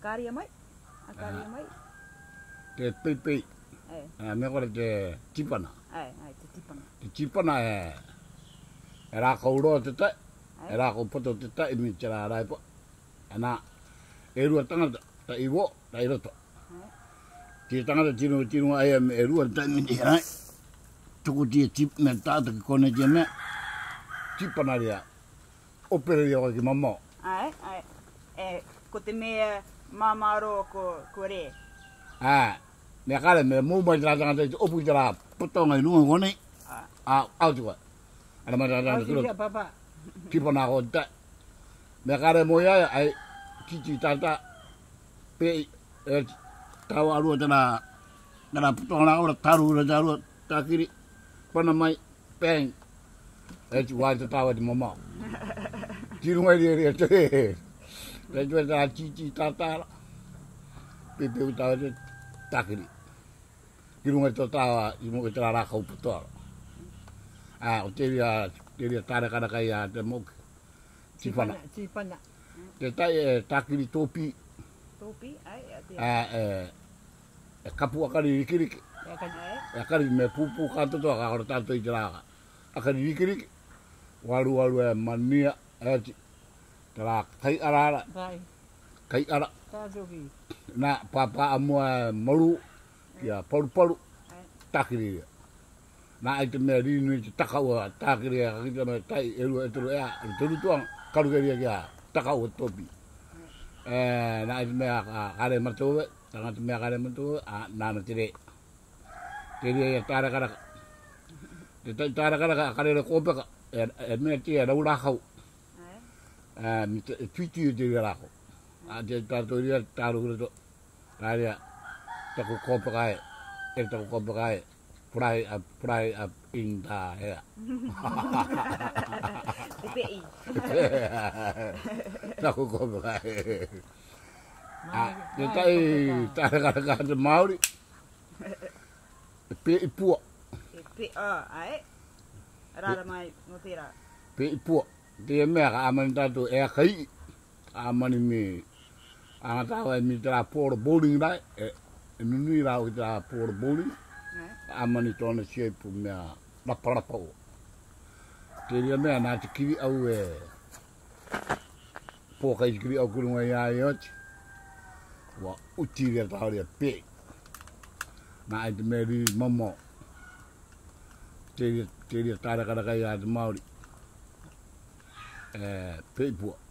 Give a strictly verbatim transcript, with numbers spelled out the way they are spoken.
Akaria mai. Akaria mai. Te pei Eh. Ah, me kore te tipana. Ai, ai, te tipana. Te tipana e e rā kauro te tai. E rā kau poto te tai mi te rā raipa. Ana e rua tangata ta iwo ta i roto. Te tangata tino tino ai e rua tai mi te rai. Tuku tia tip me tāta ki kone tia mea. Tipana ria. Opere ria ki mamau. Ai, ai. E, ko te mea mamaro ko, ko re. Ah, me kare me mo mai tra tanga te opu tra potonga i lunga ngone. Ah, au tua. Ana mai tra tanga Kia papa. Tipo na ko ta. Me kare mo ya ai titi tata pe e tau alu tana tana potonga ora taru ora taru takiri. Pana mai peng. E tu wa te tau di mama. Tiro mai ri te. Te tu ta titi tata. Pe pe uta te takiri. Kirunga to tawa i mo te rara kau putoa. Ah, o te ria te ria tara kana kai a te mok. Tipana. Tipana. Te tai e takiri topi. Topi, ai, ate. Ah, e e kapu akari rikiriki. E akari me pupu kanto toa ka ora tanto i te raka. Akari rikiriki. Waru waru e mania e ti. Te rā kai arara. Vai. Kai ara. Tātoki. Na papa amua maru. Kia paru paru. Takiri ria. Na ai te mea rinu i te takaua takiri ria. Kakita me tai e rua e turu ea. E turu tuang karukeria kia takaua topi. E na ai te mea kare matoe. Tanga te mea kare matoe. A nana te re. Te ria ia tāra karaka. Te tai tāra karaka kare re kōpeka. E mea tia rau rakau. E tuiti i te ria rako. A te tātou ria tāru kura to. Tā ria. Taku kōpeka e. E taku kōpeka e. Prai a prai a in tā hea. Te pei. Taku kōpeka e. Te tai tāra karaka te Māori. Pe i pua. Te pe, ah, ai. Rara mai no te rā. Pe i pua. Te mea ka amani tātou e a kai. Amani me. Anga tāwa e mi te rā pōra bowling rai. E nunui rau i te rā pōra bowling. Amani tōna shape mea raparapa o. Te ria mea nā te kiri au e. Pōka i kiri au kurunga i ai oti. Wa uti ria tāo ria pe. Nā ai te mea riri mamo. Te ria tāra karaka i a te Māori. E pe i pua.